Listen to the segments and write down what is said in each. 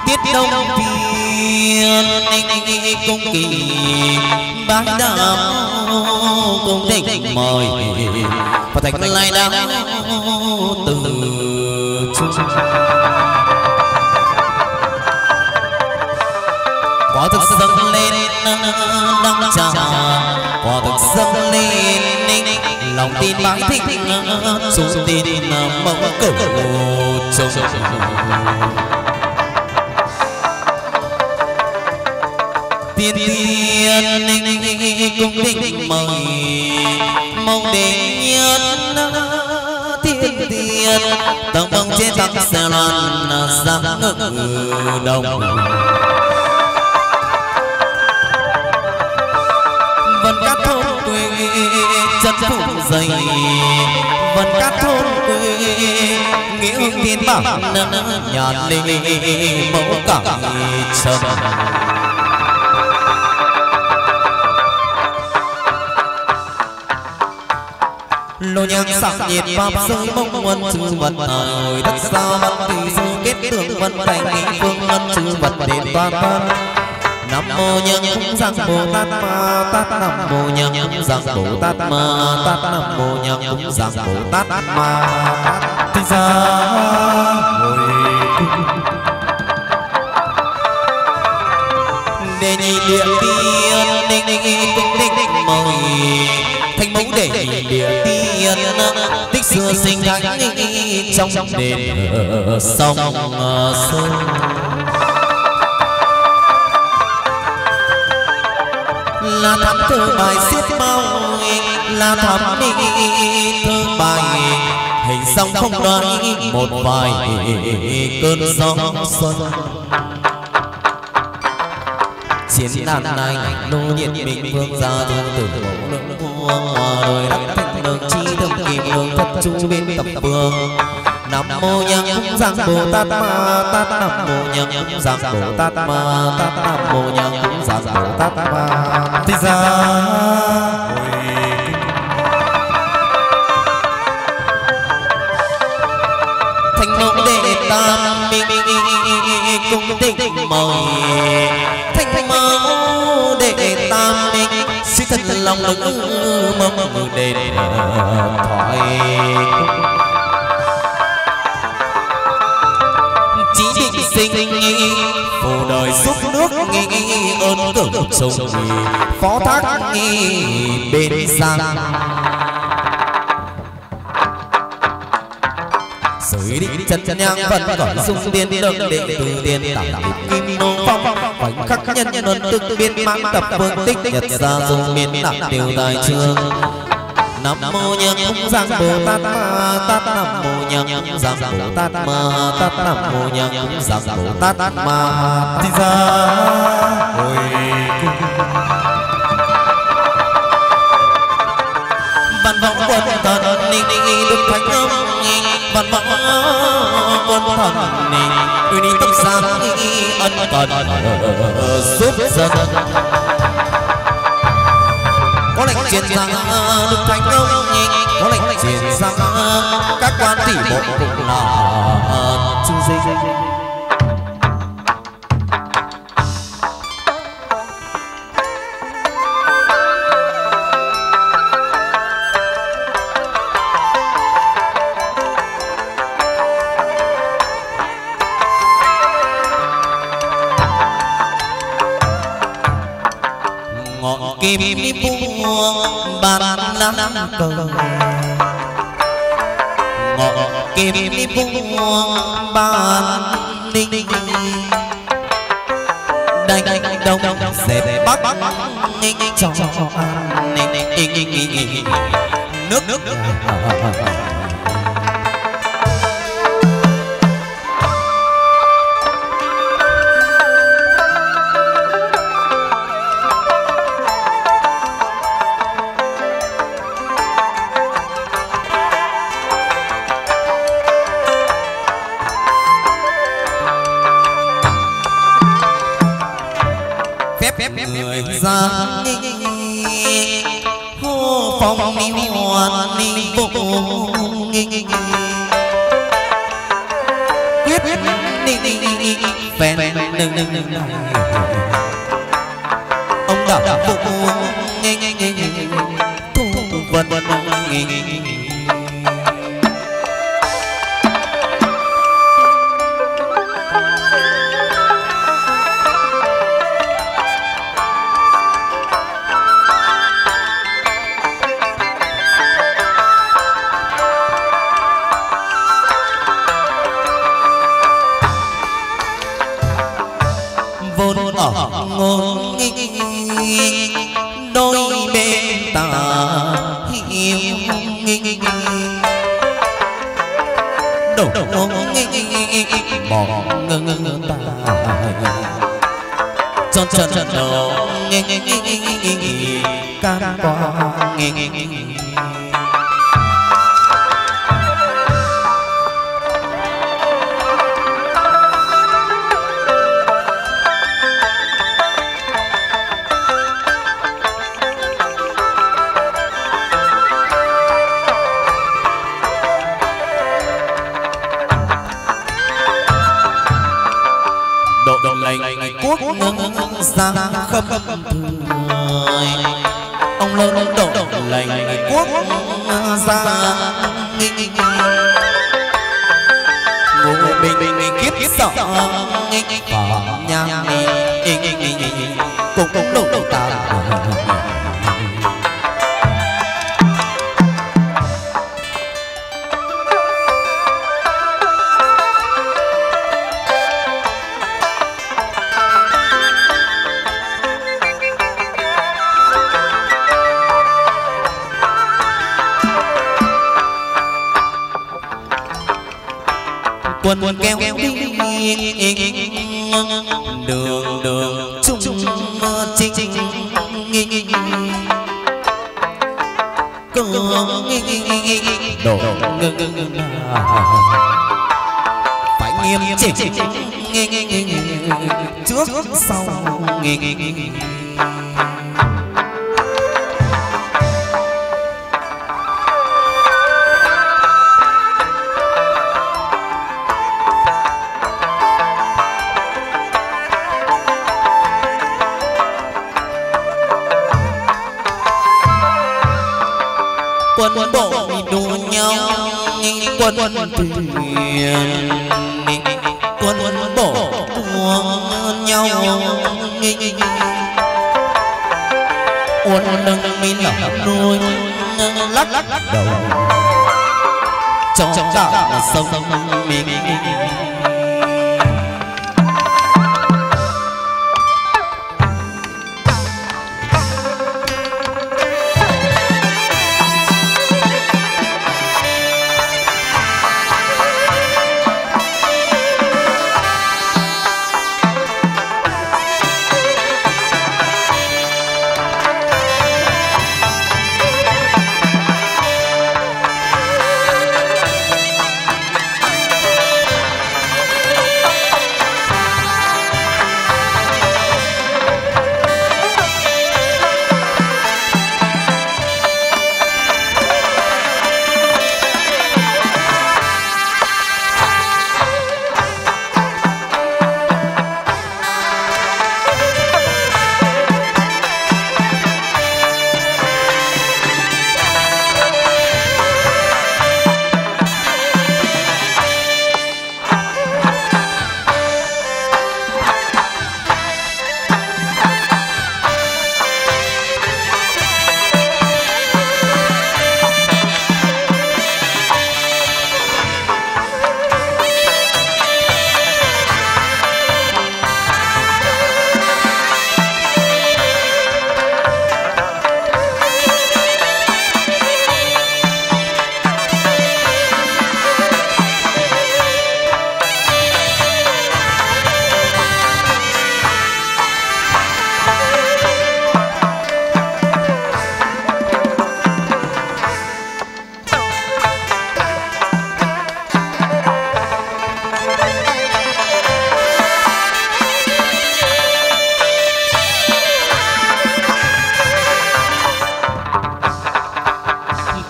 tiết đông thiên cung kỳ bái đạo cung thịnh mời và thành lai đạo từ chung quả thực dâng lên đăng trà quả thực dâng lên lòng tin bái thịnh chúng tin mong cầu trông tiên tiên cung thịnh mời mong đến nhất thiên tiên tầng mong trên tắc xe loan giang ngự đồng vân cát thôn quê chân phủ dày vân cát thôn quê nghĩa hương thiên bảo nhàn linh mẫu cảng trầm lô nhang sắc nhiệt pháp giới mong quân chư vật hồi đất xa văn tùy dư kết tượng vận thành nghị phương ngân chư vật đến toàn thân nam mô nhân cũng giang bồ tát ma tát nam mô nhân cũng giang bồ tát ma tát nam mô nhân cũng giang bồ tát ma tát ra hồi đề nhị địa tiên cung đích mời thành mẫu để địa tiên tích xưa sinh thánh trong đền sông sơn là thắm thơ bài xiết bao là thắm thơ bài hình sông không nói một vài cơn gió xuân chiến đàn này nô nhiệt mình vương gia thương tử mẫu lượng vuông hòa đời đắc thành đường chi thâm kim đường thất chu bên tập vương nam mô nhân cũng giang bồ tát ma tát nam mô nhân cũng giang bồ tát ma tát nam mô nhân cũng giang bồ tát ma thì ra thành mẫu đệ tam minh cung tịnh mời thành mẫu đệ tam minh suy thật lòng lực mong đền thoại chí định sinh phù đời giúp nước ơn tưởng trùng phó thác bên giang giới định chân nhang vẫn còn dung tiên đơn đệ từ tiên tạm kim nô phong khoảnh khắc nhân luân tức biên mang tập vương tích nhật ra dung miên nặng đều tài trường nam mô nhân cũng giang bồ tát ma tát nam mô nhân cũng giang bồ tát ma tát nam mô nhân cũng giang bồ tát ma thì ra hồi văn vọng quân thần đức thánh âm văn vọng quân thần uy ni tâm sáng ân cần giúp dân có lệnh truyền rằng đức thánh âm có lệnh truyền rằng các quan tỷ bộ cũng là chư dinh kim buông bàn năm cờ ngọ kim buông bàn ninh đánh đông dẹp bắc cho nước người ra hô phong ni hoàn ni bộ quyết phèn ông đạo phụ thu vân ngôn đôi bên ta hiu đổ bỏ ngưng ta chân đầu ca qua quốc gia khâm thời ông lớn độ lệnh quốc gia ngô bình kiếp sợ và nhà cùng độ ta quân kéo đi đường chung chinh đổ phải nghiêm chỉnh trước sau quân bộ đua nhau quân thuyền quân bộ đua nhau quân nâng mi lọc đôi lắc đầu cho cả sông mình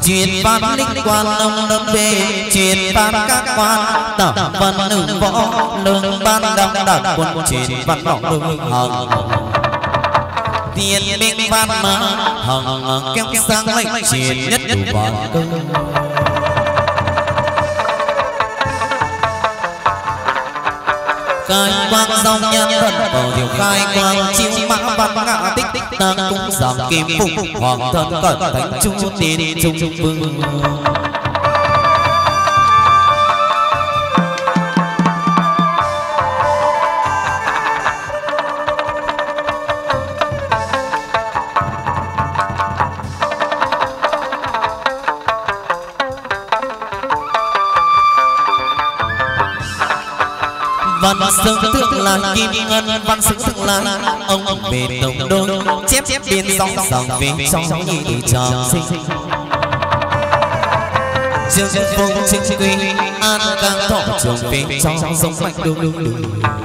truyền văn linh quan ông lâm về truyền văn các quan tẩm văn nữ võ lương ban đăng đạt quân truyền văn vọng lương hằng tiền minh văn mà hằng kéo sang lệnh truyền nhất đủ vạn công khai quang dòng nhân thần vào điều khai quang chiếu mã văn ngã tích tích tăng cung giảng kim phụng hoàng thân cẩn thánh trung tiên trung vương văn xương thượng là kim ngân văn xương thượng là ông về tổng đôi chép biên dòng dòng về trong nhị tràng sinh dương phong chính quy an cang thọ trường về trong sông mạnh đương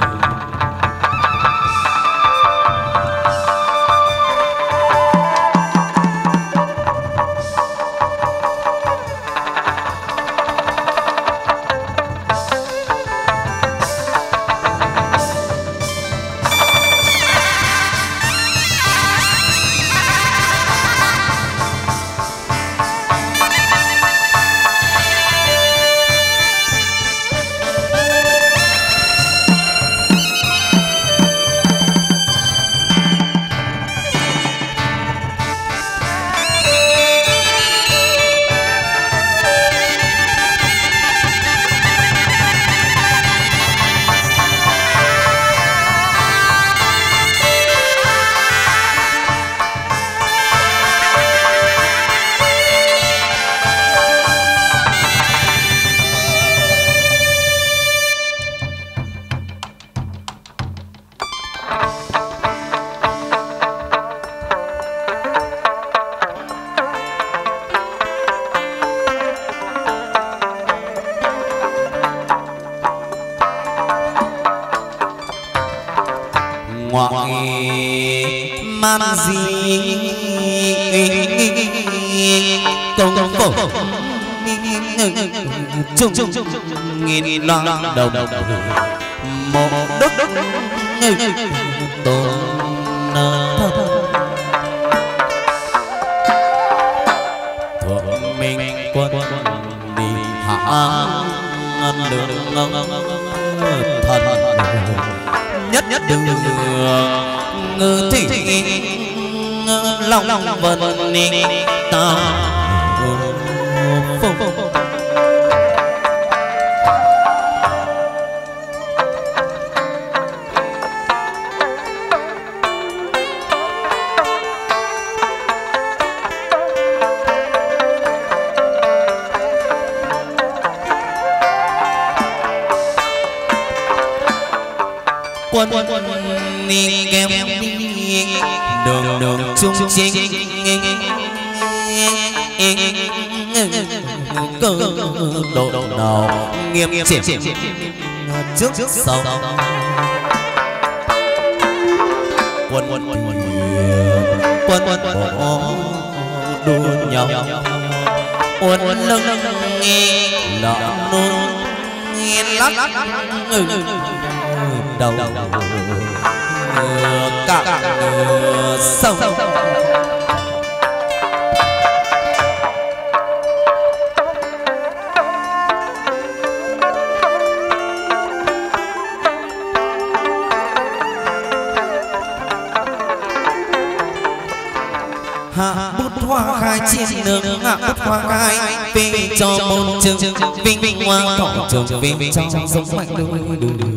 man gì công phổ chung nghìn loạn đầu một đúc tôn thượng minh quân đi hạ đường thần nhất đường ngư thị lòng vân ni ta phụng quân ni kém đường chung chính cơ độ nào nghiêm chỉnh trước sau quân đua nhau quân lưng lặng nôn lắc đầu cả sông hạ bút hoa khai trên đường hạ bút hoa khai về cho môn trường vinh hoa thọ trường về trong sông mạnh đường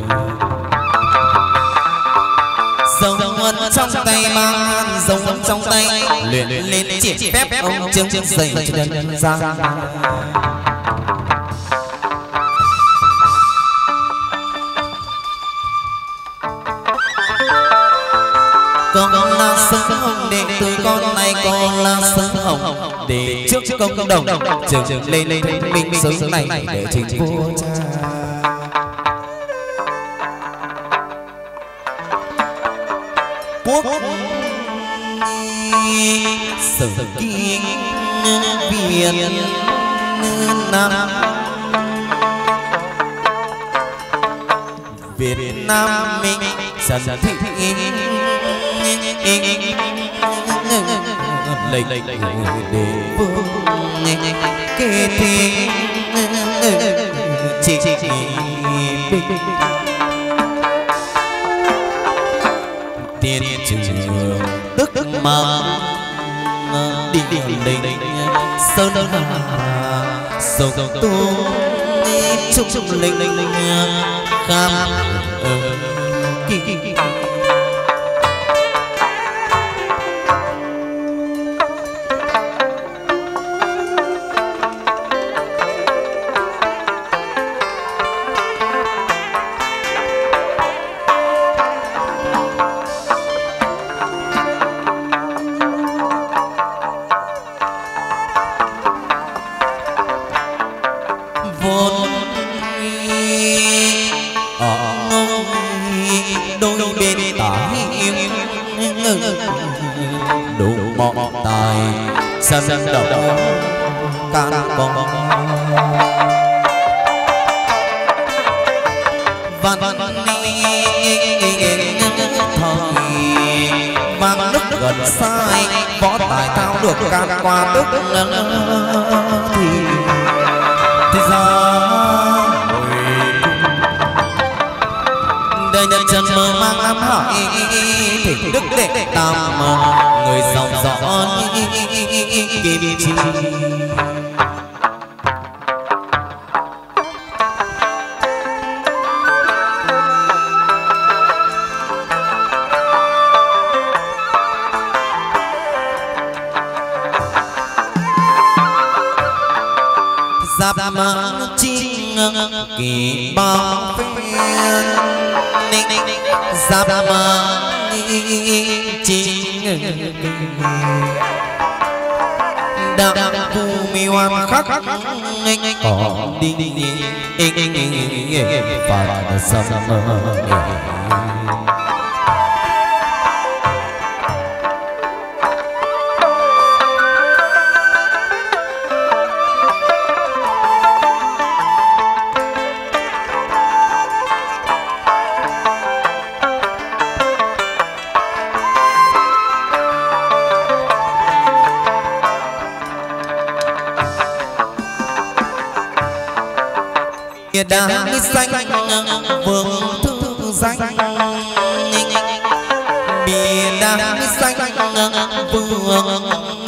dòng quân trong tay mang dòng quân trong tay luyện lên triển phép ông chương dạy cho nhân gian con là sân hồng đệ tử con này con là sân hồng để trước công đồng trường lên mình sống này để trình vua cha quốc sử kiên Việt Nam. Việt Nam mình trần thị lệnh để vương kê thi chỉ tiền trường tức mà đi đình sơn hà sông tu trung linh kham kỳ sân đầu can bóng văn thời vang đức gần sai võ tài thao được can qua đức thì ra đời nhân chân mơ mang ám hại thỉnh đức đệ tam người dòng dõi kim chi giáp mang chinh kỳ bao phiên giáp mang chinh đạo phù mi hoan khắc còn đi phật sâm đang xanh vương thư danh bìa đang xanh vương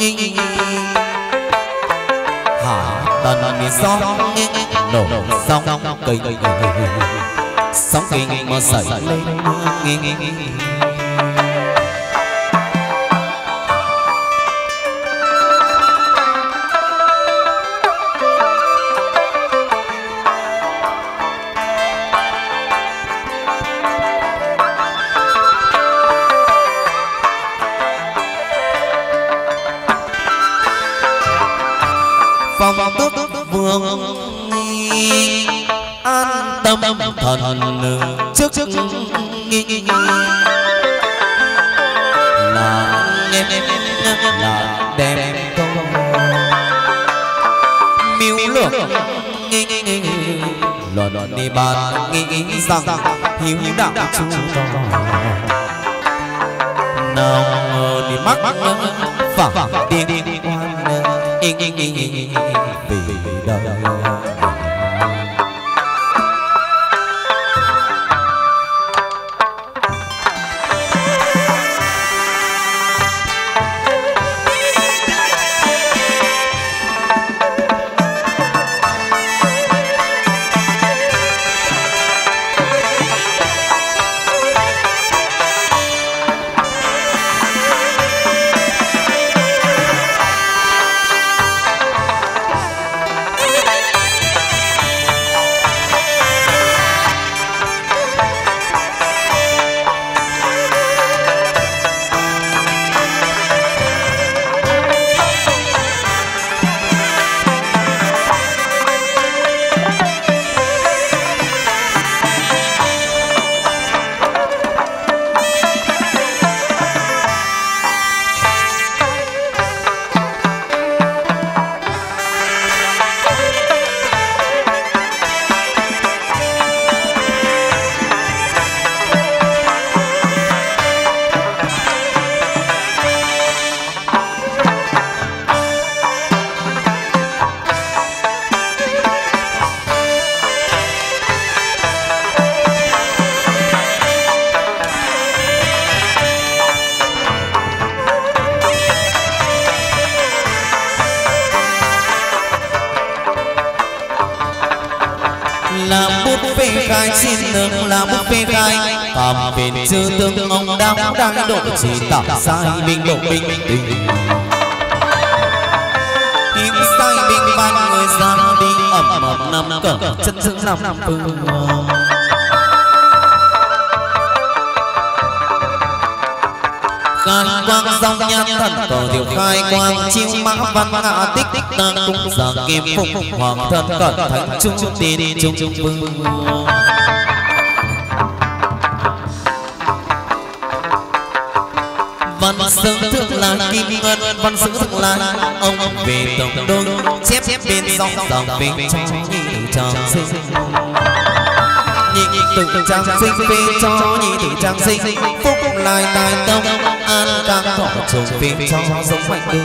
hạ tần mi sóng nổ sóng cây sóng kinh mà xảy lên phong tước vương an tâm thần trước là nghe là đem công miêu lược luận đi bàn nghĩ rằng hiếu đạo chu nào đi mắc phẳng đi vì đời bút phê khai xin được là bút phê khai cảm về chư tương ông đang độ chỉ tạo sai bình độ bình tình kiếm sai bình ban người ra đi ẩm năm cỡ chân giữ năm phương khai quang dòng nhan thần tổ điều khai quang chiêu mã văn ngã tích ta cung giảng kim phục hoàng thân cẩn thánh trung tiên trung vương văn sướng thượng là kim ngân văn sướng thượng là ông về tổng đôi chép bên dòng dòng về trong nhị trang sinh nhị tự trang sinh về cho nhị tự trang sinh phúc lại tài tông an các thọ trùng về cho giống mạnh đôi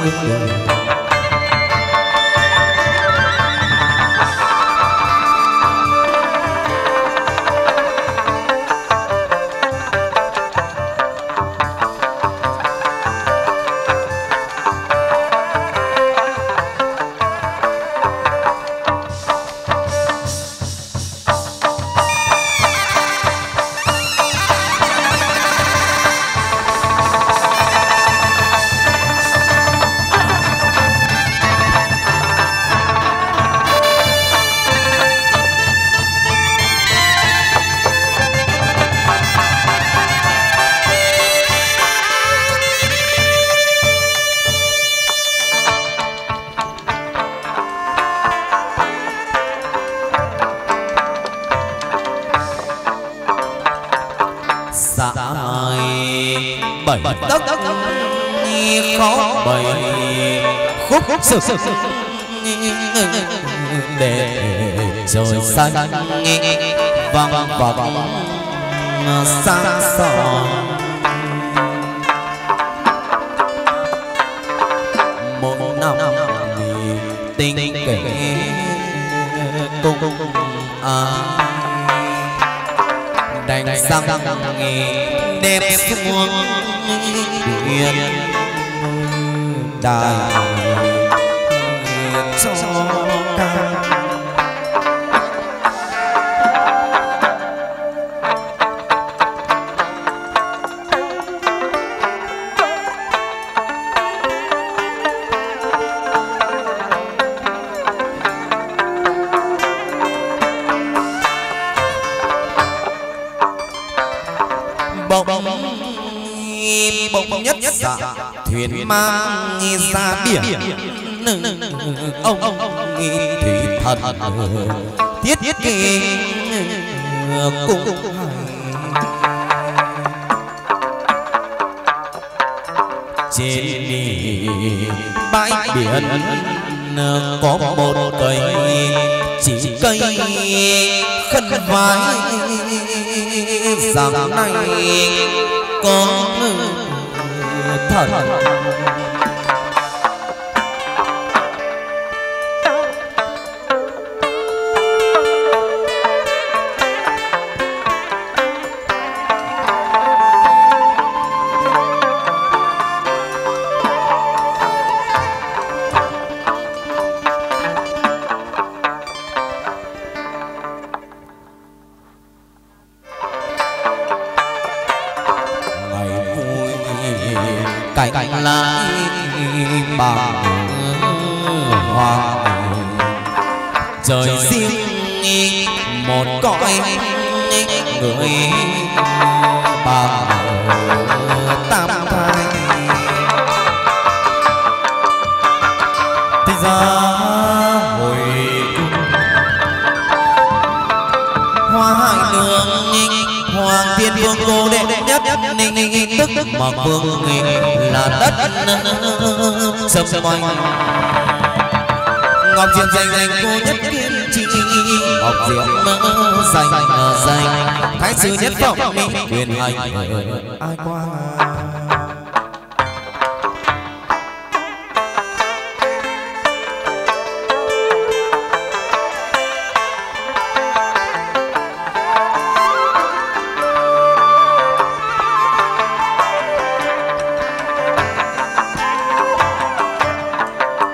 bảy đất khó bảy khúc sự để rồi xanh vang vang xa xỏ một năm tình kể cùng đánh răng đẹp xuống điện đài cho ca bỗng nhất dạ thuyền mang ra biển ông thủy thần thiết kế cùng trên bãi biển có một cây chỉ cây khăn vai rằng này có thần cảnh lại bằng hoàng trời riêng một cõi người bằng tam thai thì ra hồi hoa hải đường hoàng thiên vương cô đệ nhất ninh tức mà vương là đất sầm quanh ngọc diệm dành cô nhất kiên trì ngọc diệm dành thái sư nhất phẩm minh quyền hành ai qua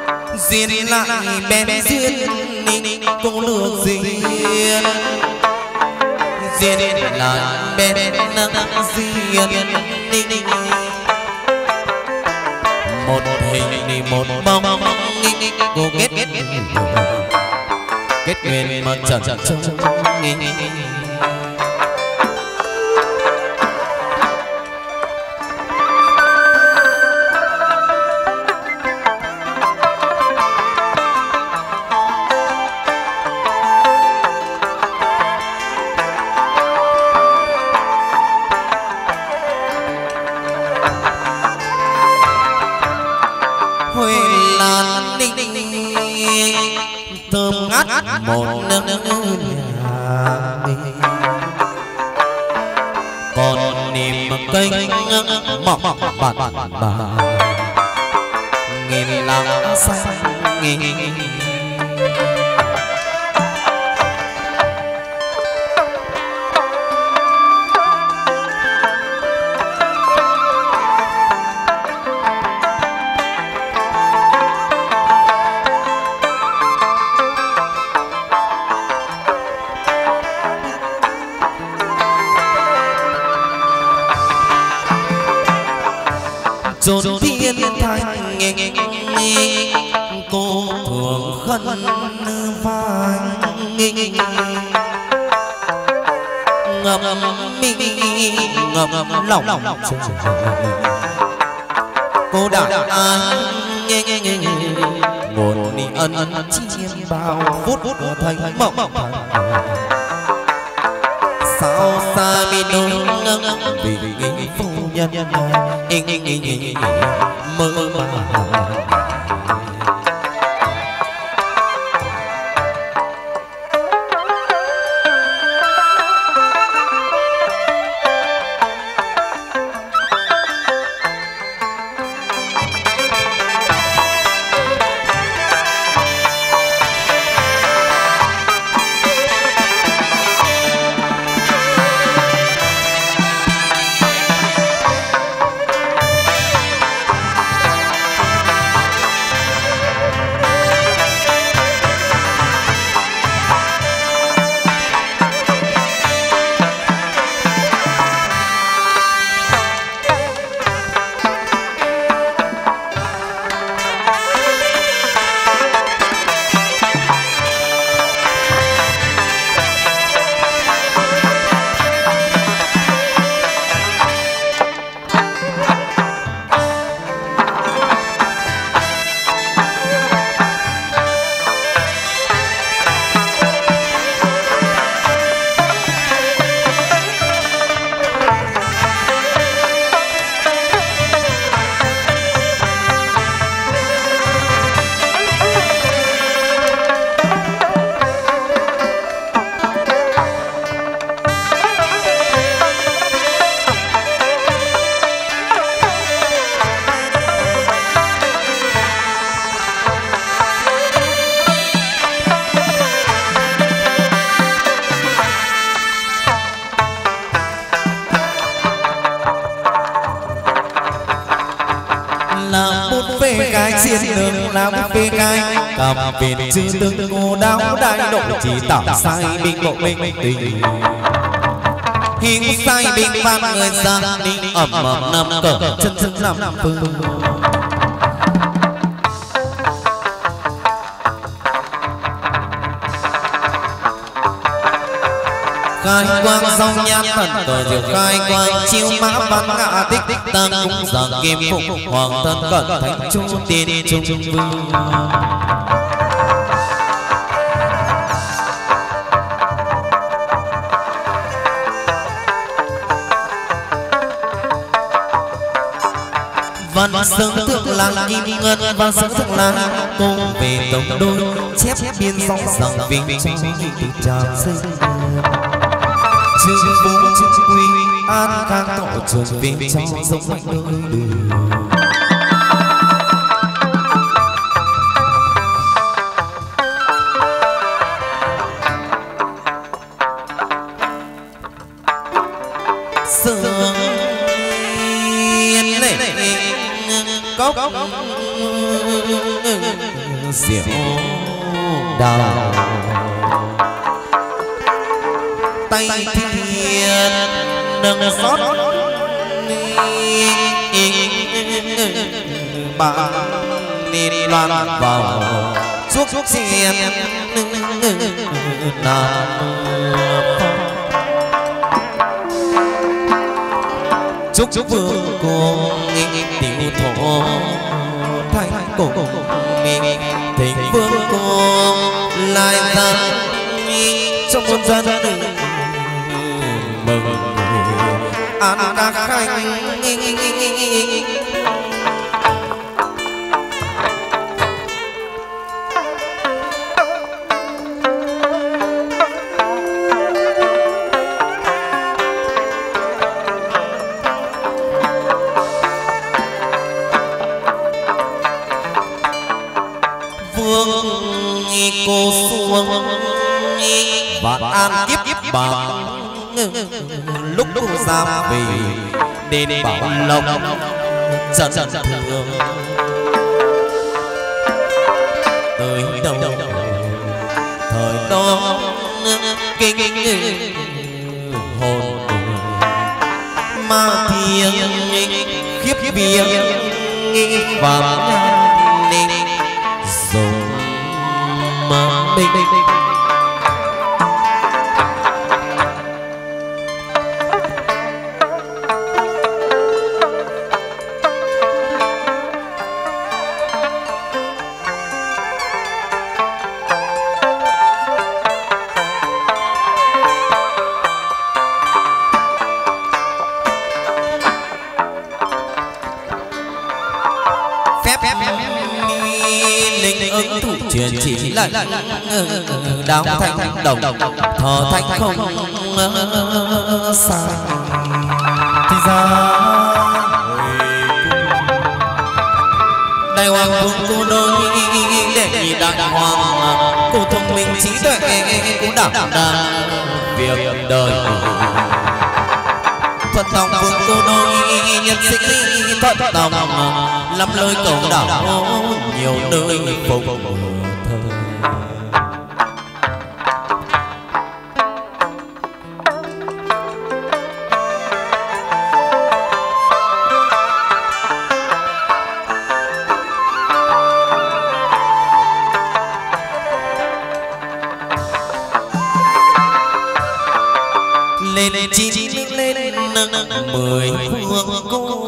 duyên lại bèn duyên cô lược duyên bên diên ninh một hình một bóng cô kết nguyên mà chẳng trông thơm ngát một nâng nhà còn niềm cây mọc bạt bà nghìn lăng xanh chốn thiên thanh cô thường khấn vai ngập ngập lòng cô đã nguồn ni ân chiêm bao phút thành mộng sao xa mi đôi vì phu nhân mơ màng xiên đường làm phê gai cầm viện chư tương ngô đáo đại độ chỉ tạo sai bình bộ minh tình hình sai bình văn người giang đi ẩm năm cờ chân chân làm phương khai quang song nhãn thần cờ diệu khai quang chiêu mã văn ngã tích tăng cung giảng kim phục hoàng thân cận thánh trung tiên trung vương văn sướng thượng làng kim ngân văn sướng thượng làng cùng về tổng đôi chép biên song rằng vinh trong từ tràng xây chư vô chư quy an khang thọ trường viên trong sông mạnh đôi đường sương yên lệ cốc rượu đào tay thiên nâng xót bạn đi loan vào suốt xiên nam chúc vương cùng tiểu thổ thanh cùng thịnh vương cùng lại dân trong muôn dân mừng an đắc khanh. Cô xuông và an kiếp bằng lúc ra về đến bảo lộc dần dần thương tới đâu thời đó kinh hồn ma thiên khiếp viếng và nên dùng mà mình truyền chỉ lại đáo thanh đồng thọ thanh không sai thì ra đại hoàng vương cô đôi để đại hoàng cô thông minh trí tuệ cũng đảm đang việc đời thuận lòng vương cô đôi nhân sinh thuận lòng lắm lối cầu đảo nhiều nơi phục thơ lên chín lên mười phương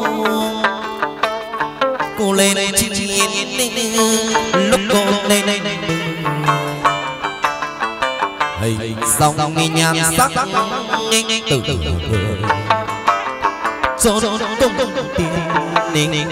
cô lên chín lúc cô lên hình dòng nhan sắc từ từ rồi tung tiền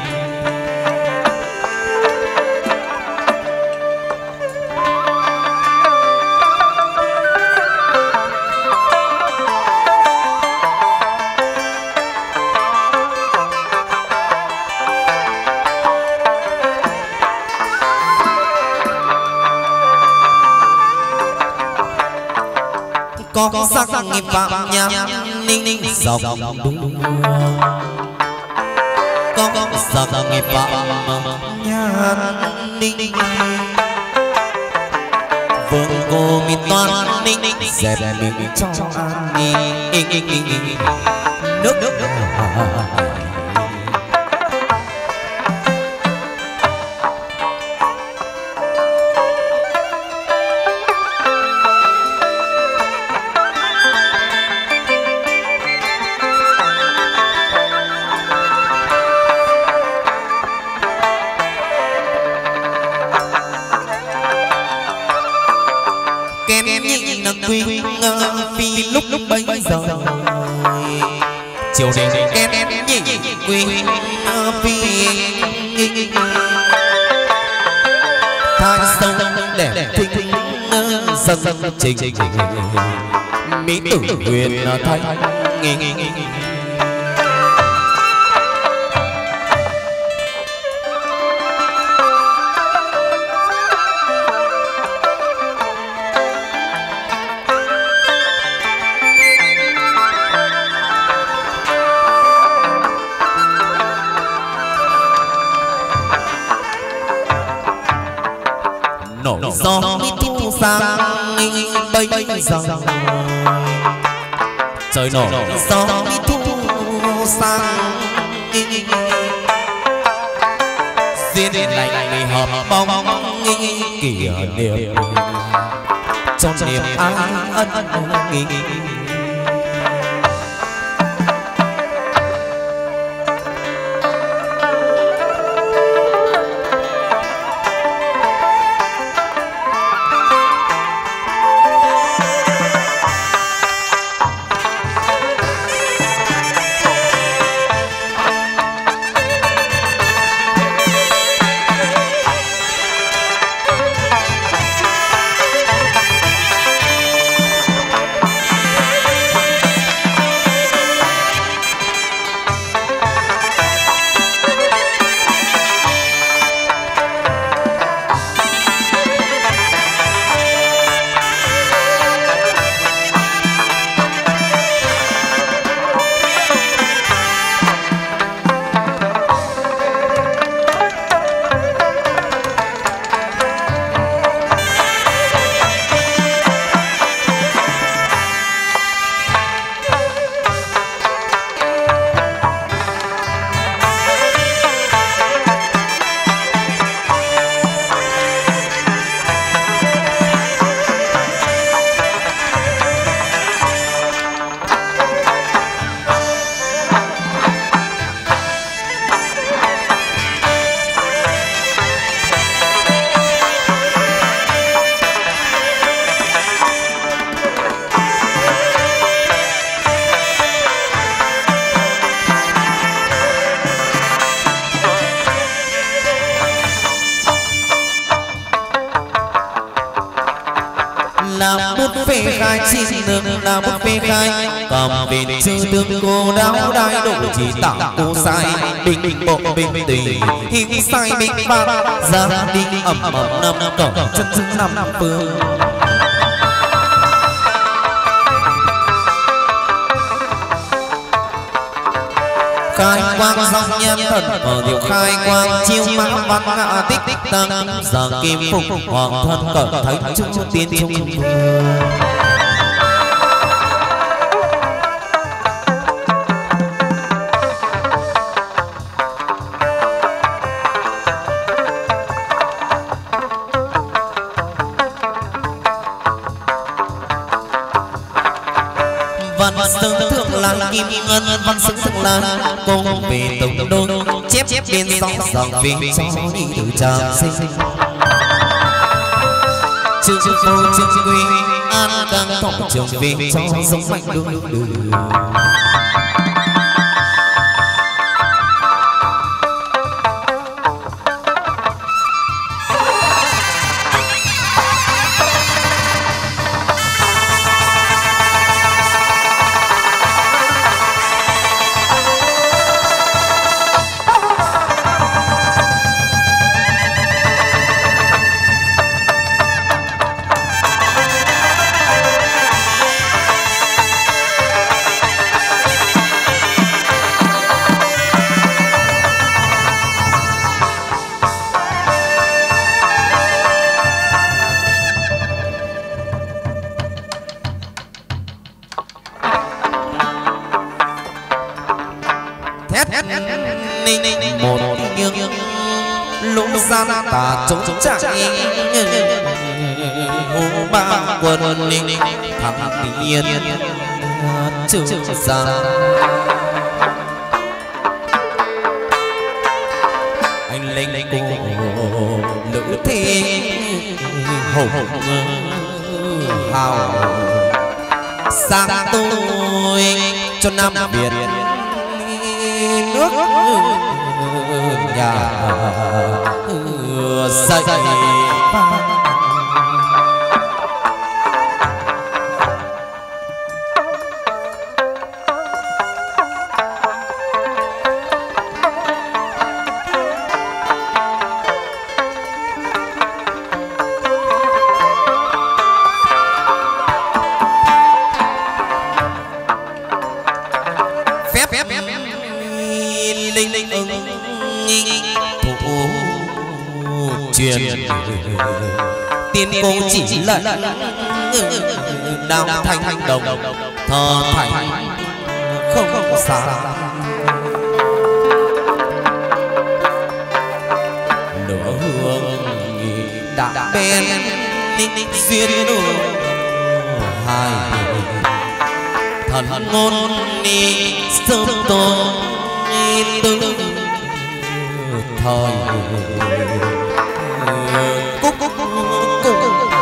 có sắc nghiệp phạm nham ninh dọc đúng có sắc nghiệp phạm nham ninh vương cô mi toan ninh dẹp mình trong an nước phi lúc bấy giờ chiều đình kém nhị quy phi thang sông đẹp thinh dân trình mỹ tử huyền thanh gió thu sang bây giờ trời nổi gió thu sang duyên lạnh hợp bóng kỷ niệm cho niềm ai ân nghi là một phê khai cầm về chư tướng cô đáo đai độ chỉ tặng cô sai bình bộ bình tùy hình sai bình bạc gia đình ẩm năm cổng chân chứng năm phương khai quang dòng nhâm thần ở điều khai quang chiêu mang văn ngã tích tăng giang kim phục hoàng thân cẩn thánh trung tiên trung kim ngân văn xứng thượng lan cùng về tổng đô chép bên sóng dòng về cho đi từ tràng sinh chương vô chương quy an càng thọ trường về cho giống mạnh đường một nghiêng lũ gian tà chống chạy hô ba quân linh thằng tiên trừ ra anh linh cô nữ thi hùng hào sang tôi cho Nam Việt nước nhà xây truyền tiên cô chỉ lận đào thanh đồng thờ thành không xa. Nửa hương đã bên duyên hai thần ngôn ni sớm tôi tư thời cúc cúc cúc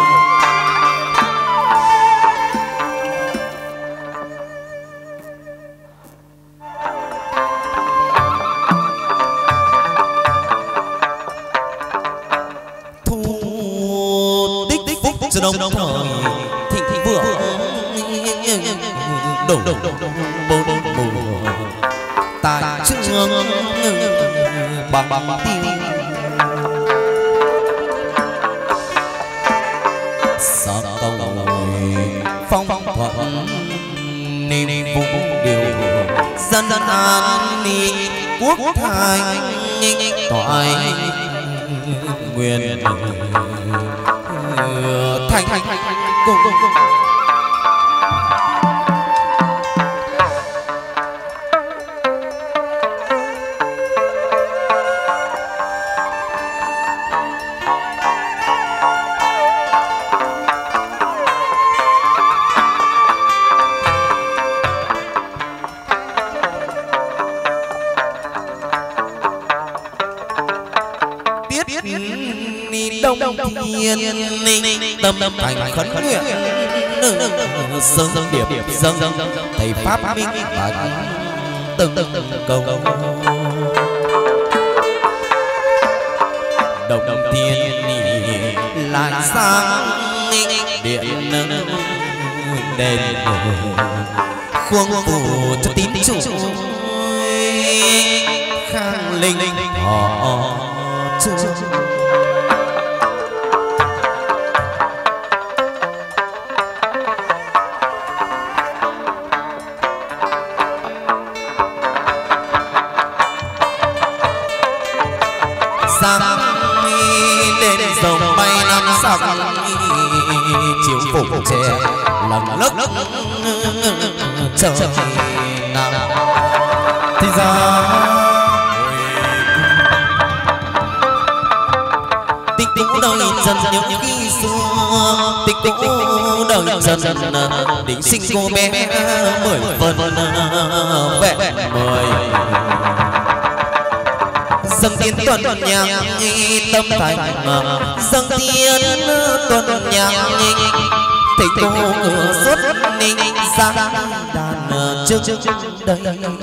thu tích phúc cho đông thời thịnh vượng đổ bốn mùa tại trường bằng tiêu sợ công phong thuận niềm vui điều dân an quốc thái toại nguyện thành cùng đông thiên tâm thành khấn nguyện dâng điệp dâng thầy pháp minh bạch từng cầu đồng thiên lại sang điện đền khuôn phủ cho tín chủ khang linh họ lên dòng bay năm sắc chiếu phủ trẻ lần lức trời nào thì ra tích cũ đời dần những khi xưa tích cũ đời dần định sinh cô bé 10 phần vẹn 10 dâng tiến tuần nhạc tâm thành dâng tiến tuần nhạc thầy cô cửa xuất ninh ra đàn trước đây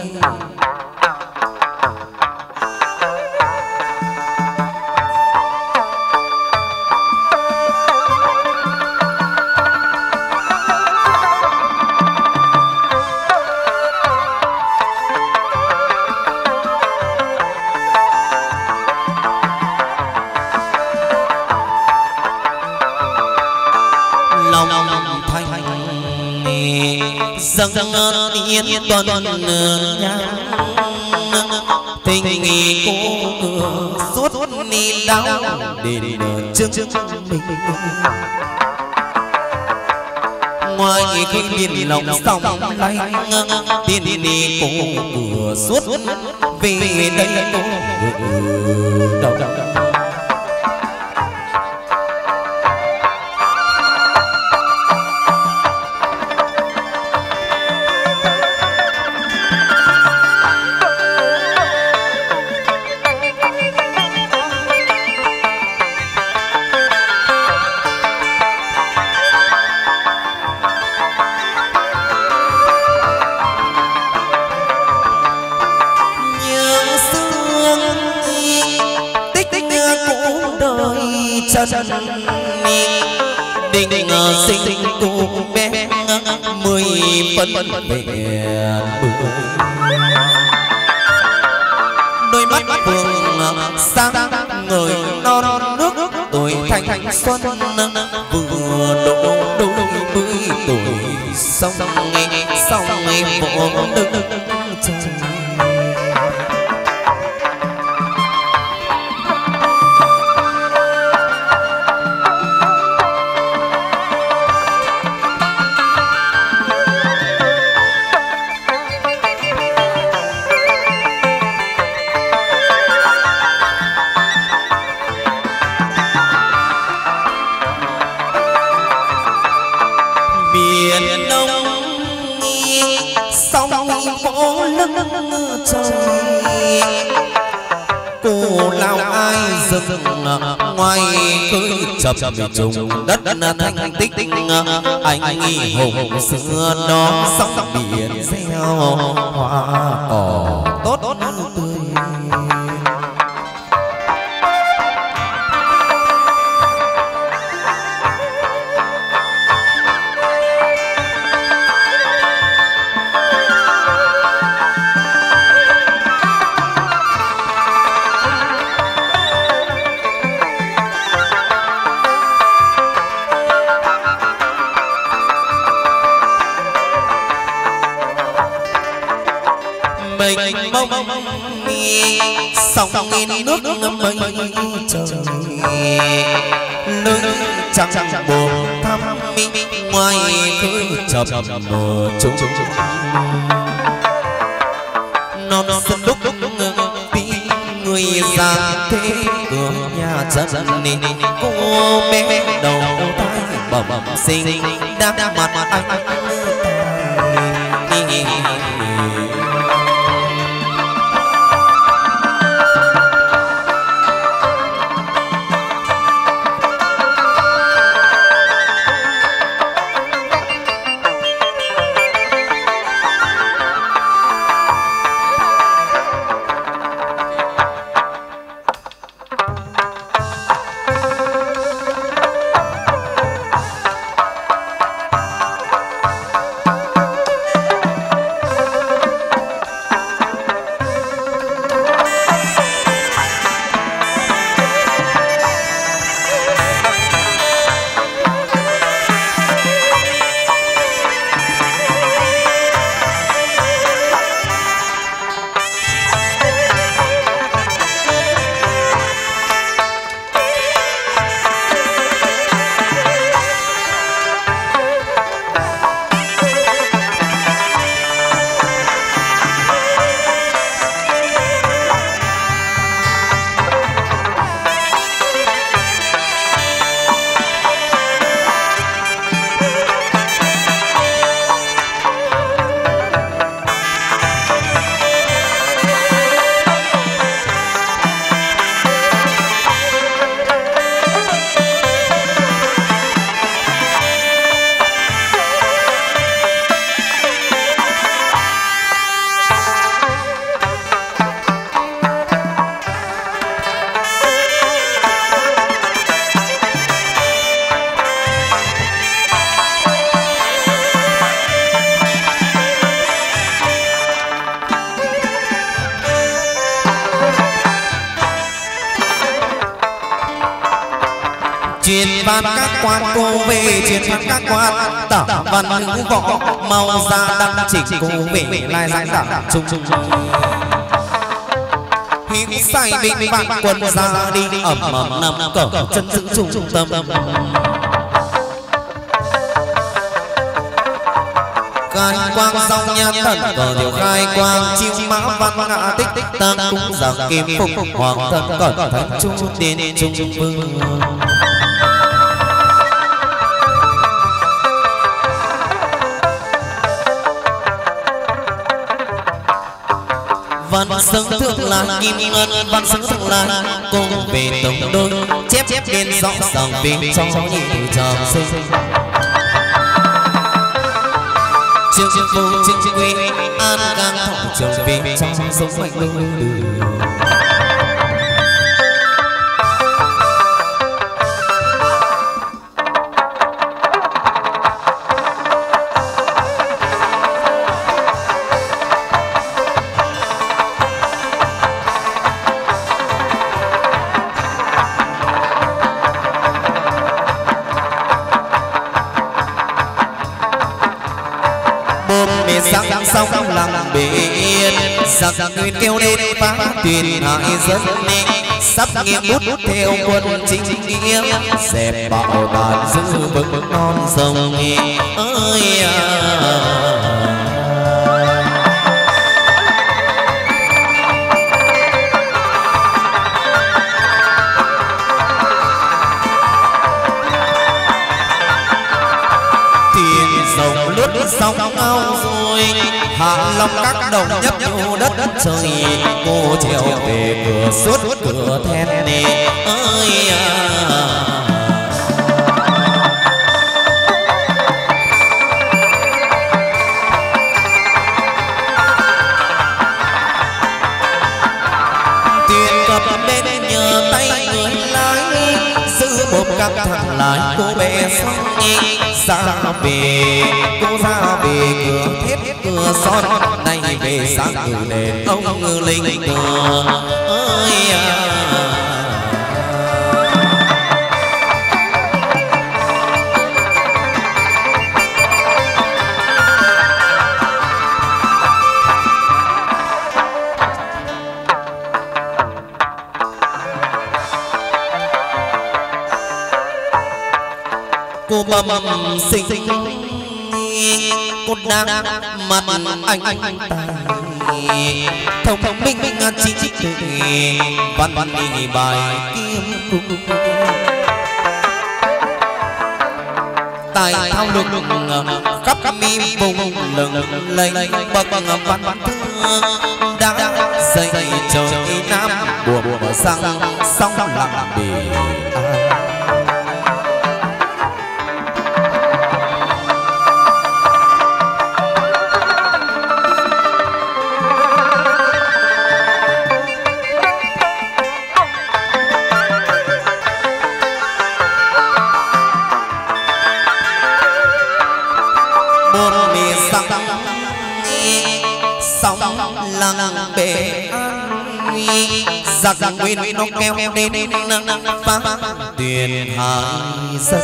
dâng tiến tuần nhạc tình cô cửa suốt ni đau đền trước mình ngoài khi miền lòng sóng lay tiên đi cô cửa suốt về đây cô đâu đình sinh cô bé 10 phân về đôi mắt vương sáng người non nước tuổi thanh xuân vừa độ đôi 10 tuổi xong vỗ đứng trời. Cô lao ai dừng ngoài khơi chập trùng đất thanh tích anh nghi hùng xưa đó sóng biển reo hoa cỏ tốt tươi. Mênh mông sóng nghìn nước mây trời, lưng trăng buồn thăm ngoài khơi chập mờ trống non sân đúc tí người già thế cửa nhà chân cô bé đầu tay bẩm sinh đang mặt anh truyền văn các quan cô về truyền văn các quan tả văn ngữ võ mau ra đăng chỉnh cô về lai giảng đẳng chung hiến say binh vạn quân ra đi ẩm nằm cổng chân giữ trung tâm khai quang song nha thần cờ điều khai quang chiêu mã văn ngã tích tích tăng cung giảng kim phục hoàng thân cẩn thánh trung tiên trung vương văn sướng thượng là kim ngân văn sướng thượng là cùng về tổng đôi chép biên rõ ràng về trong nhị tràng sinh chương phu chương quy an gang thọ trường về trong sống mạnh đôi sáng sông lặng biển giặc người kêu lên phá thuyền hại dân sắp nghiêng bút theo quân chính nghĩa dẹp bạo tàn giữ vững non sông ơi thuyền rồng lướt sóng ao rồi Hạ Long các đồng nhấp nhô đất trời. Cô trèo về cửa suốt cửa then nè ơi một cặp thằng lại cô bé xong ra về cô ra về cửa thép cửa son nay về sáng từ đền ông ngư linh cửa ơi cô mầm xinh cô đang mặt anh tài thông minh chính tuệ văn đi bài kiếm cung tài thao lục khắp mi vùng lừng lây bậc văn thương đã dậy trời nam buồn sang sóng lặng bì lăng bể giặc nguyên nó kéo đến phá tiền hải dân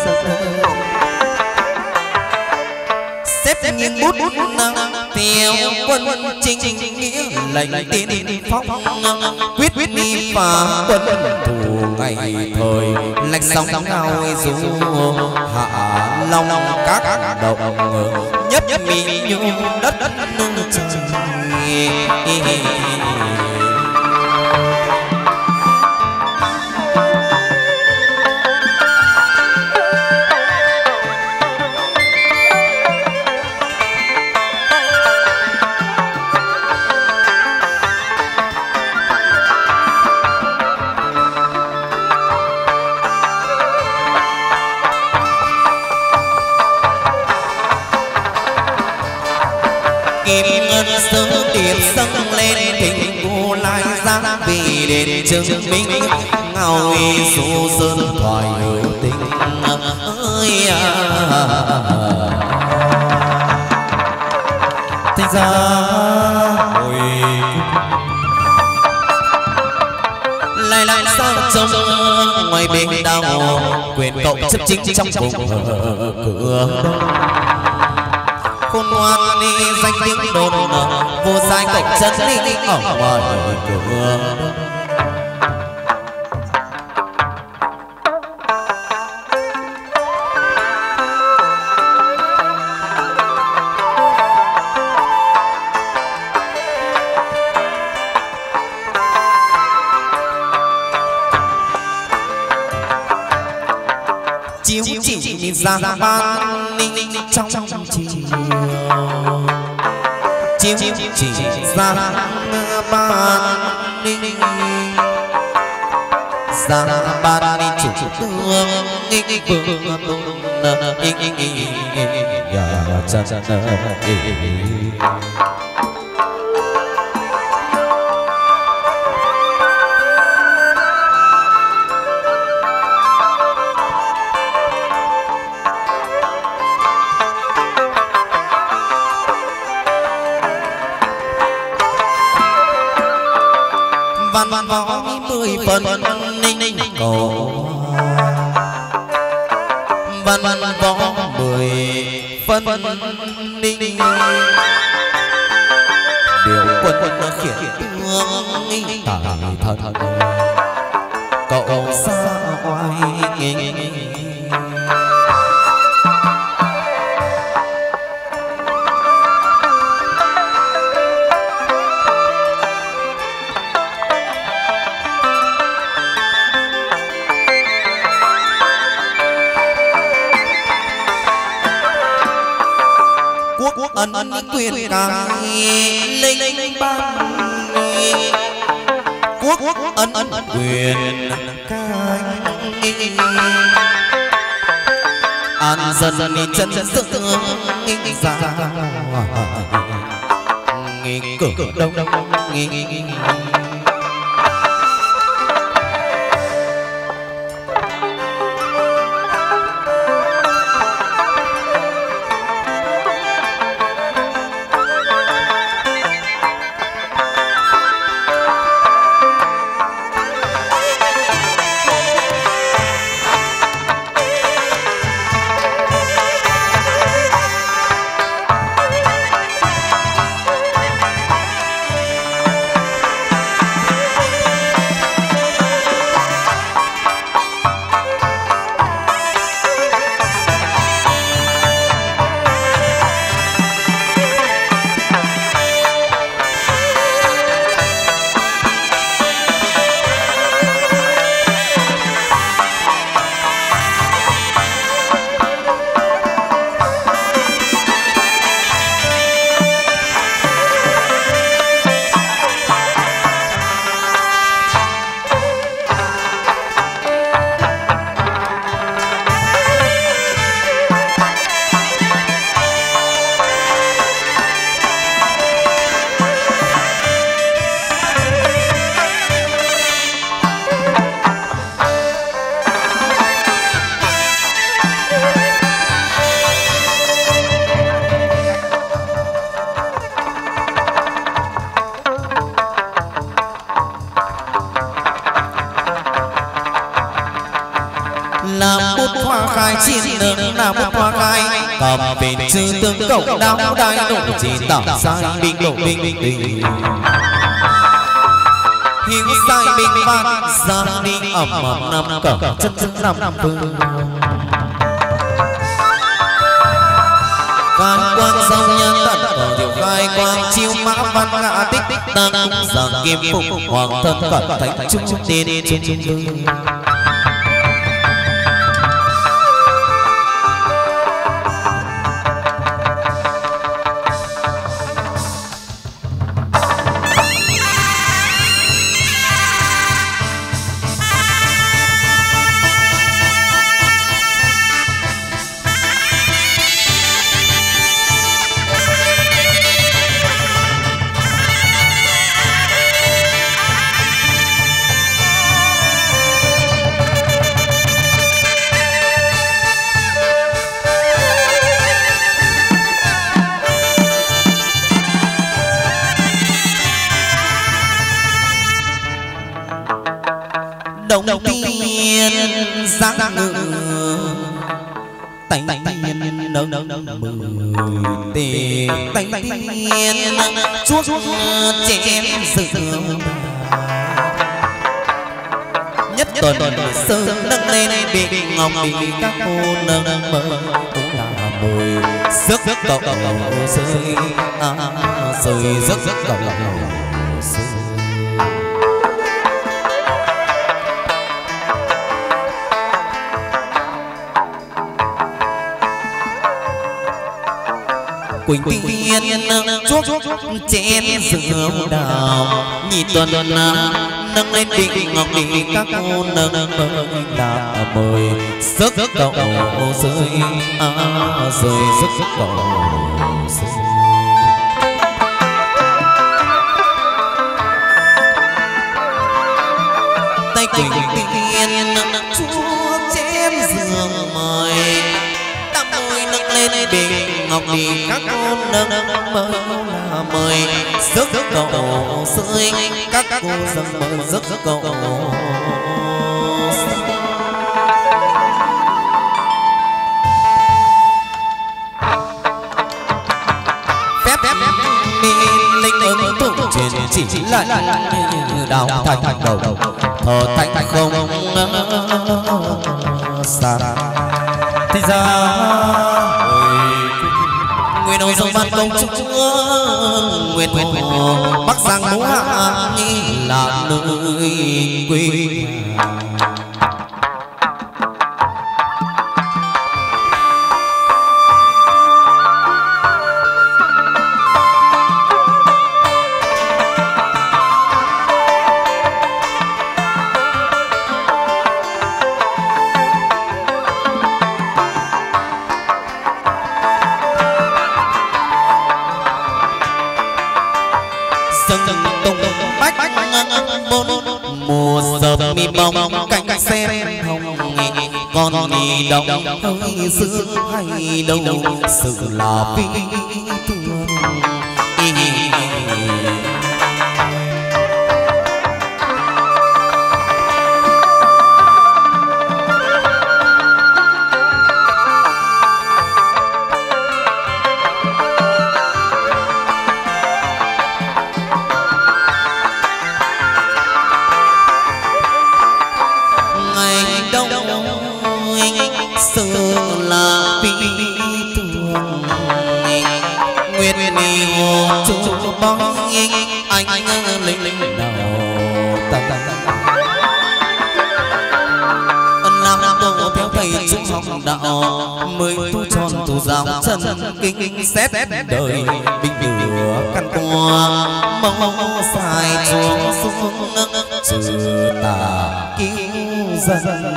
xếp nghiêng bút theo quân chính nghĩa lệnh tiên phong quyết đi phá quân thù ngày thời lạch sóng ngao du hạ long các động nhấp mì như đất sớm tiền dâng lên tình cô lại ra vì đền chứng minh ngao du sơn thoại hữu tình ơi thành ra hồi lại sao trông ngoài bên đau quyền cậu chấp chính trong vùng cửa khôn ngoan đi danh tiếng đồn vô sai cổng chân đi ở ngoài cửa chiếu chỉ ra ban ninh trong chiều chiếu chỉ ra ban ninh ra ban đi chủ tương vương văn võ 10 phần ninh cầu văn võ 10 phần ninh điều quân khiển tương tài thần cậu xa oai ân quyền cai linh ban quốc ân quyền cai an dân chân dương ra cửa đông cầm bên chư tương cộng đao đai độ chỉ tạo sai bình độ bình hiếu sai bình văn gia đi ẩm năm cẩm chân năm phương can quang sông nhân tận ở điều khai quang chiêu mã văn ngã tích tăng giang kim phục hoàng thân cẩn thánh trung tiên trung đồng tiên giang ngự tánh tiên nâng mười tề tánh tiên chuốc chém rượu nhất tuần sơ nâng lên bị ngọc bị các cô nâng mơ cũng là mùi sức cậu rơi rơi rất cậu Quỳnh tiên chuốc chén rượu đào nhìn tuần nâng lên định ngọc định các cô nâng là mời sức cậu rơi rơi sức cậu tay Quỳnh tiên chuốc chén rượu mời tắm môi nâng lên định ngọc đi các cô nâng mơ là mời sức cậu rơi các cô dâng mơ sức cậu phép linh ứng thủ truyền chỉ lại như đào thành đầu thờ thành không xa thì ra nguyện đầu dòng ban công chúa nguyện bắc giang bố hạ là nơi quê bị bóng cánh sen hồng còn đi động hơi giữ hay đâu sự là bi thương. Đạo mới tu tròn tu giáo chân kinh xét đời bình lửa căn qua mong sai chuông xuống trừ tà cứu dân.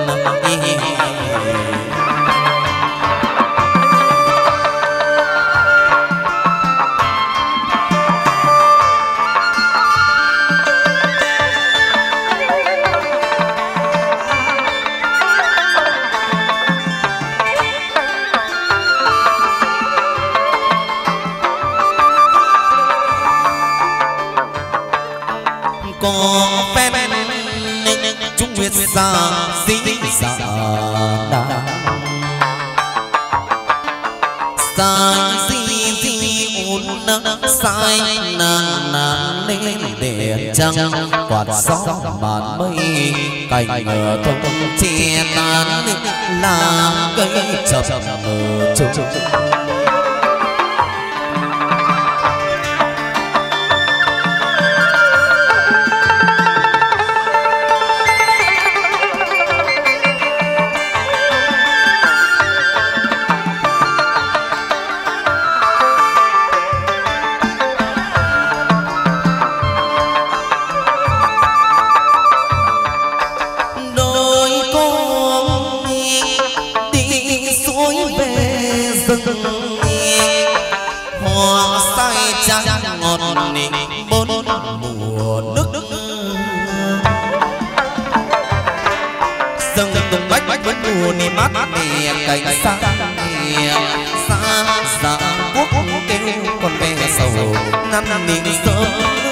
Sa dĩ dạ đà sa di di ôn sai nàng lên để trăng quạt gió màn mây cành ngờ thông che tán là cây chập mờ trông. Cảnh xa xa xa quốc kêu còn về sầu năm niệm sớm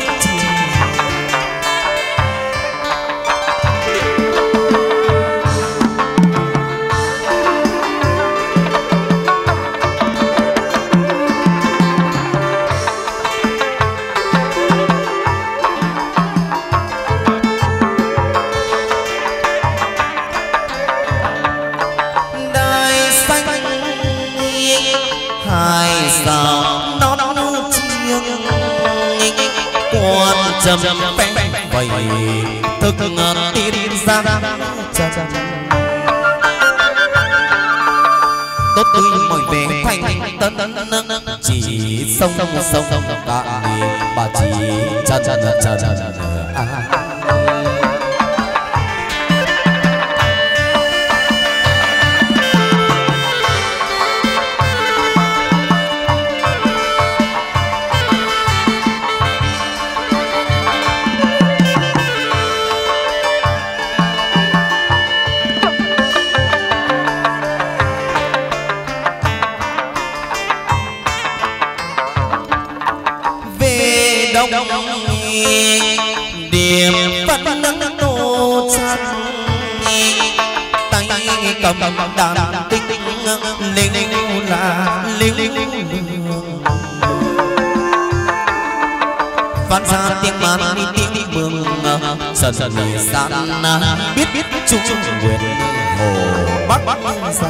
chấm phanh vầy thức tin ra tốt tươi mỏi về thanh tân chỉ sông cạn bà chỉ chân điểm phân nắng tô chân tay cầm đàn tinh linh là linh phát ra tiếng màn tiếng mường sần người gian biết chung nguyện hồ bắt ra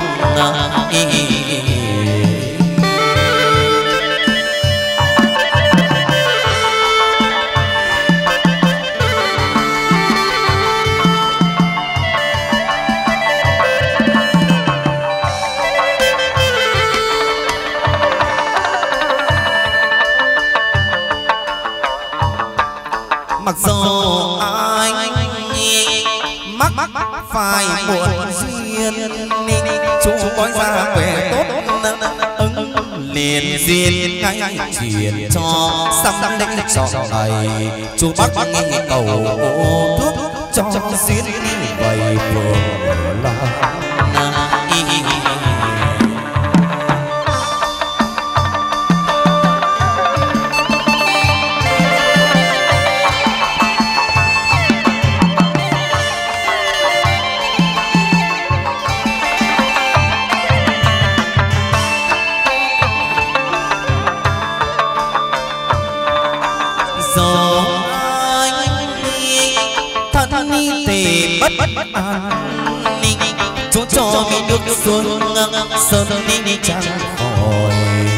mặc dù anh mắc phải buồn duyên chú bói ra quẻ tốt liền duyên ngay chuyện cho sắm lấy trọn này chú bắt nghe cầu thuốc cho duyên vậy phường la. Bất an ninh chú cho mi nước xuân sơn đi chẳng khỏi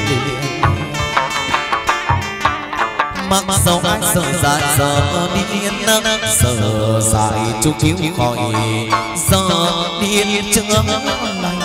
mặc dầu ai sợ dại sợ điên sợ dại chú cứu khỏi giờ điên chưa lành.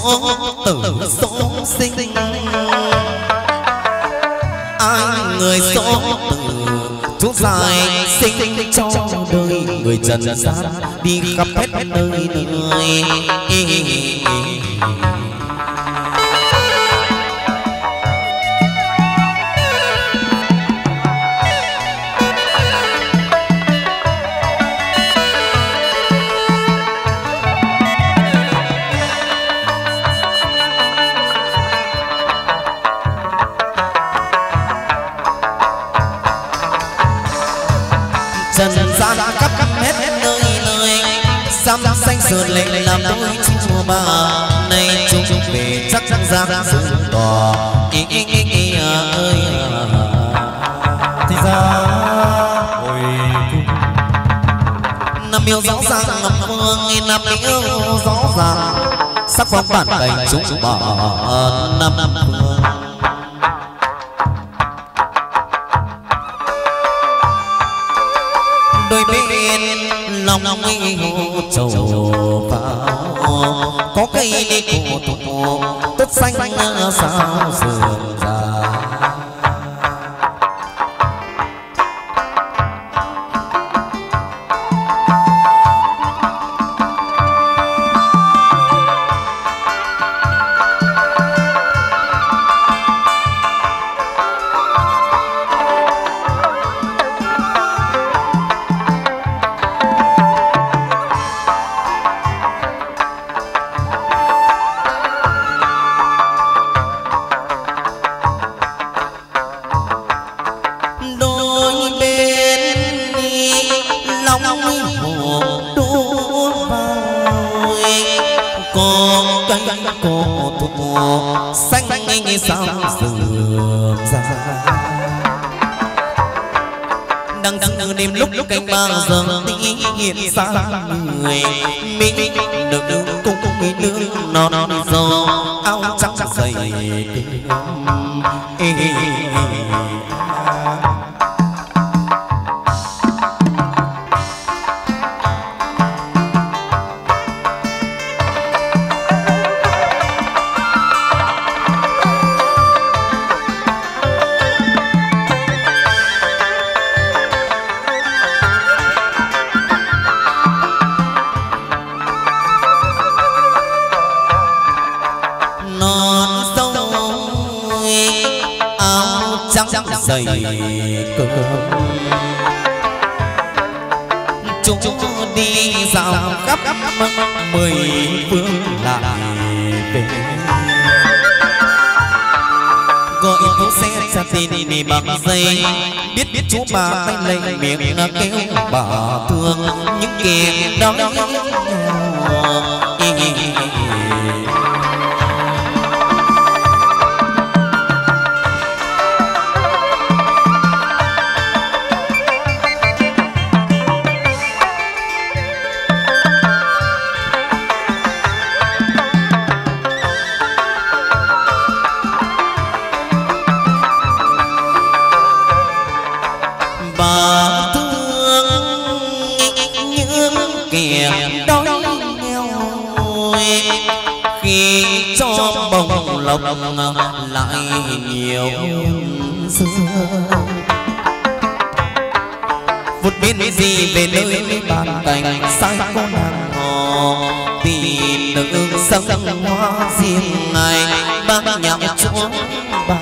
số tử số sinh, ai người số tử chú dài sinh cho đời người trần gian đi khắp hết nơi nơi. Trần gian khắp hết nơi nơi, xăm xanh sườn lệ làm đôi chùa bà này chung về chắc giang dương tỏ ơi. Thì ra hồi năm yêu rõ ràng ngọc phương, năm yêu rõ ràng sắc phong bản cảnh chúng bà năm phương. Đôi bên lòng nguy hồ trầu vào, có cây đi cổ thụ tất xanh sao sườn già. Sao sườn ra đang đêm lúc canh ba giờ tí hiện ra người mỹ nữ cung mỹ nữ non gió áo trắng dày dày cơm. Chúng đi dạo khắp 10 phương lại về, gọi phố xe cha tin đi bằng dây, biết chú bà tay lệnh miệng kêu bà thương những kẻ đó. Lại nhiều xưa vụt bên gì về nơi bàn cành sai con nàng hò tìm nữ sông hoa riêng ngày bác nhạo chúa bà.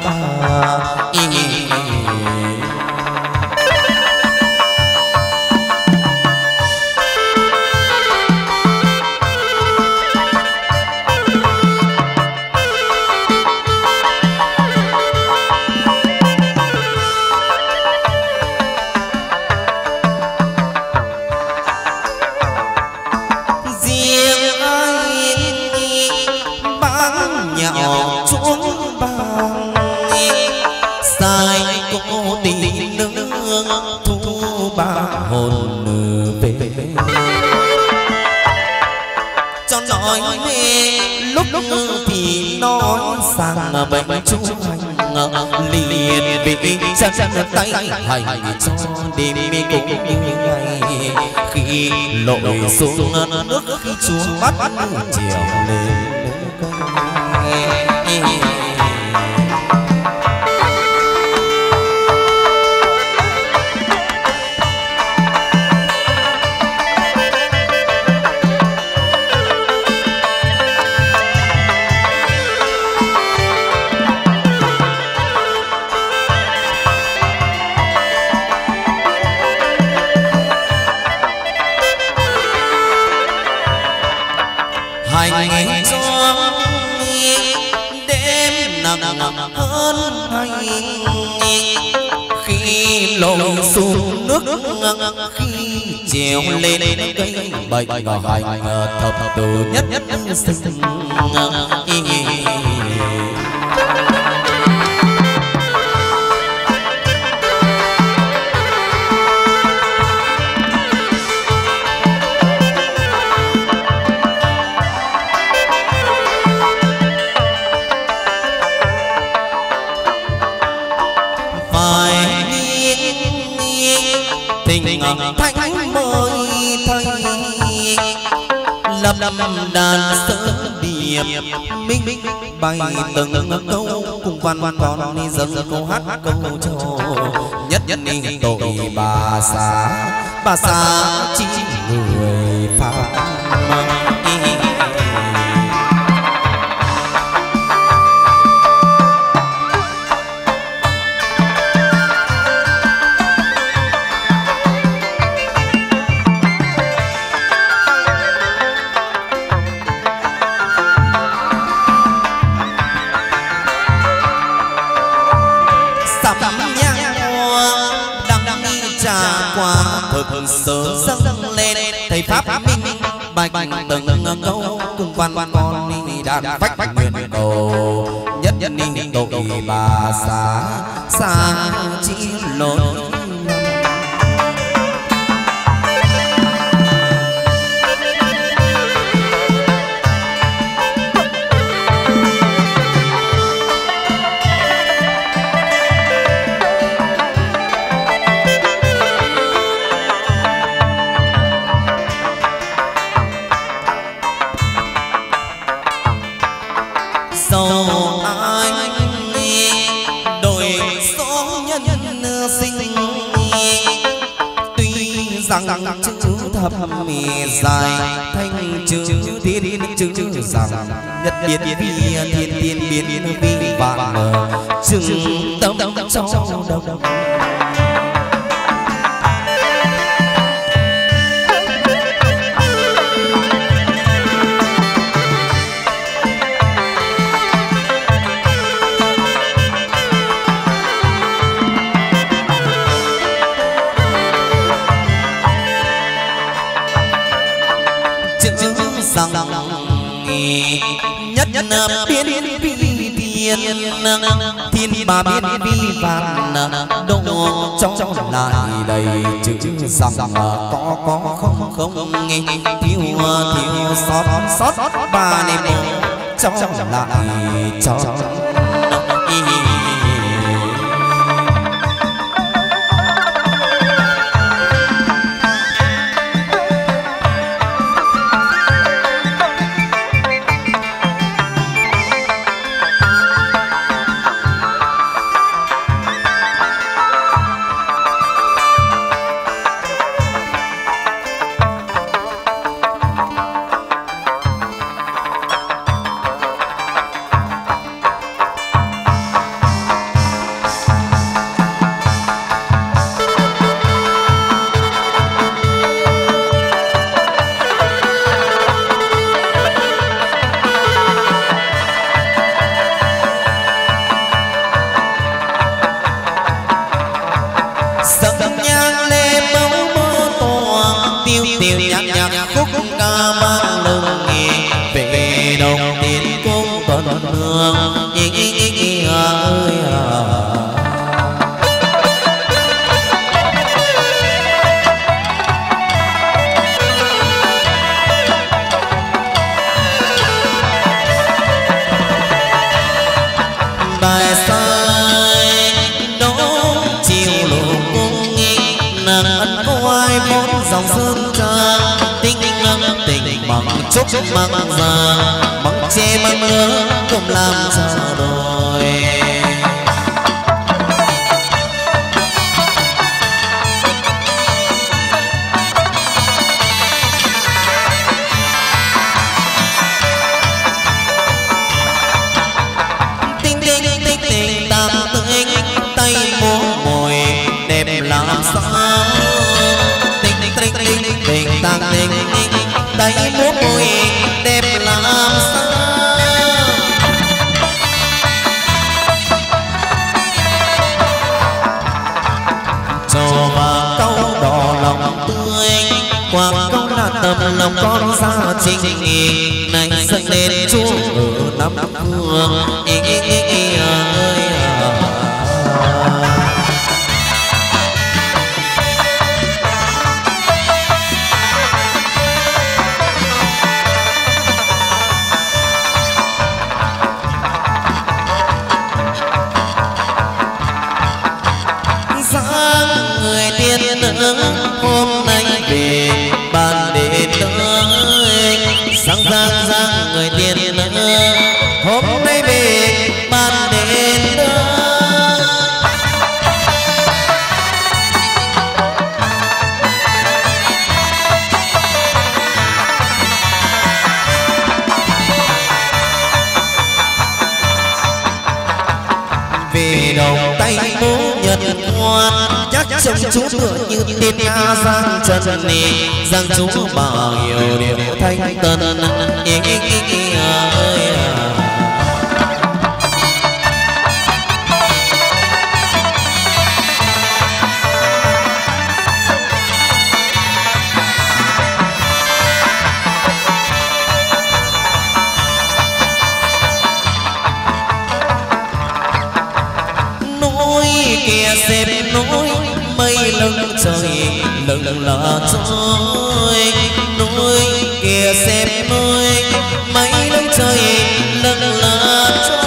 Lúc thì nói sang bệnh chú hành liền bị chân tay hành cho đêm cũng như ngày khi lội xuống nước khi chúa bắt chiều lên hành cho đêm nặng hơn hành khi lội xuống nước khi trèo lên cây bệnh hành thập tử nhất sinh thánh mới thấy lập đàn sớm điệp minh bay từng câu cùng văn con đi dâng câu hát câu cho nhất ni tội bà xã chỉ người phạm sớm dâng lên thầy pháp minh bạch từng câu cùng văn con đi đàn vách nguyện cầu nhất ni tội bà xã chỉ lỗi rằng chữ thập dài thanh chữ tiên chữ rằng nhất biến thiên tiên biến vi vạn chừng tâm trong đầu nhất biến vi tiên thiên bà biến vi vạn độ trong lại đầy chữ rằng có không thiếu sót ba nên trong lại cho măng già măng che măng ngứa cùng làm sao đôi. Tinh tinh tinh tinh tam tinh tay múa mồi đẹp làm sao. Tinh tinh tinh tinh tinh tam tinh tay múa mồi đẹp làm sao. Trò và câu đỏ lòng tươi qua câu là tầm lòng con ra trình nghị này dâng lên chúa ở năm phương ơi hôm nay về ban đêm tới sáng giang giang người tiên ơi hôm nay về ban đêm tới. Về đầu tay bố nhật ngoan chắc trong chú tựa như tiên nga giang chân nì giang chú bảo hiểu điều thanh tân ơi kia xếp núi mây lưng trời lưng là trôi núi kia xếp núi mây lưng trời lưng là trôi.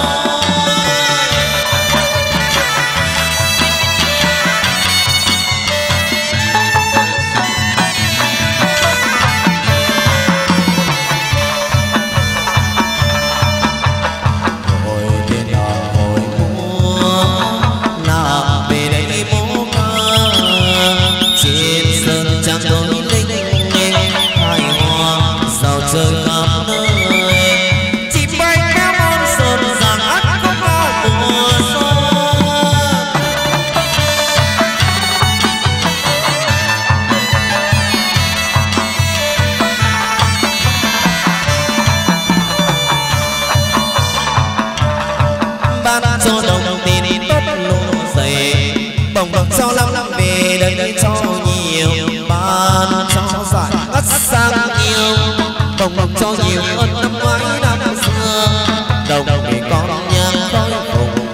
Cho đồng tiền tốt lộ dày bồng bồng sau lắm về đây cho nhiều ban cho giải ắt sang nhiều bồng bồng cho nhiều hơn năm ngoái năm xưa đồng để con nhang khói cùng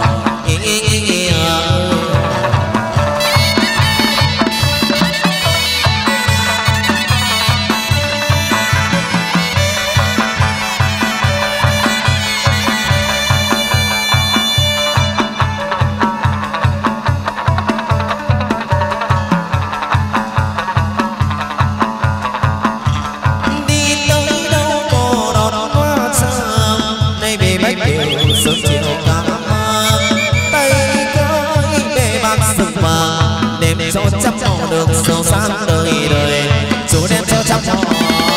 sớm chiều cam mang tay cái để bạc sừng vàng đem cho trăm họ được giàu sang đời đời chú đem cho trăm họ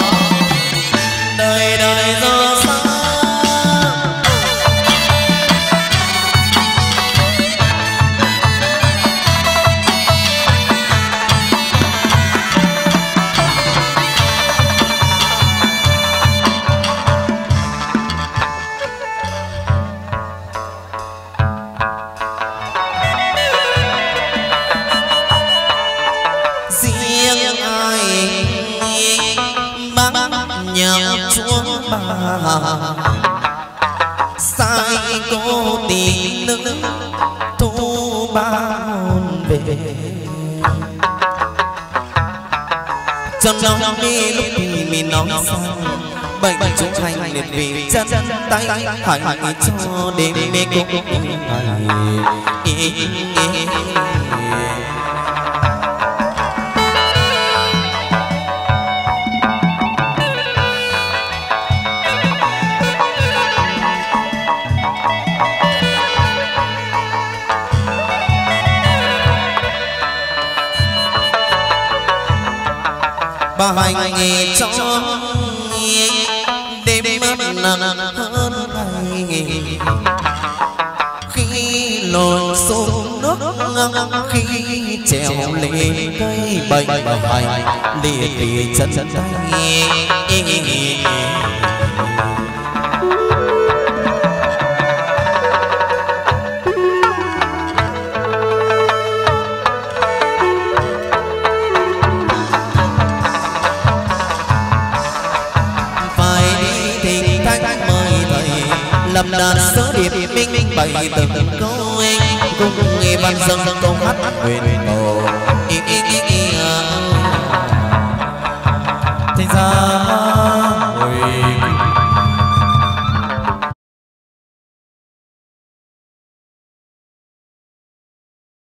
đời đời giàu sang. Nhạc chuông bà sai cô tình nữ thu ba hồn về trong lòng đi lúc thì mình nói sao bệnh chúng thành liệt vì chân tay hãy cho đêm mê cũng bà hành nghề cho đêm mất nặng hơn ngày khi lội xuống nước khi trèo lên cây bệnh bà hành liệt liệt chân tay lâm đàn sớ điệp minh bày từng câu cùng nghe văn dân câu hát huyền cầu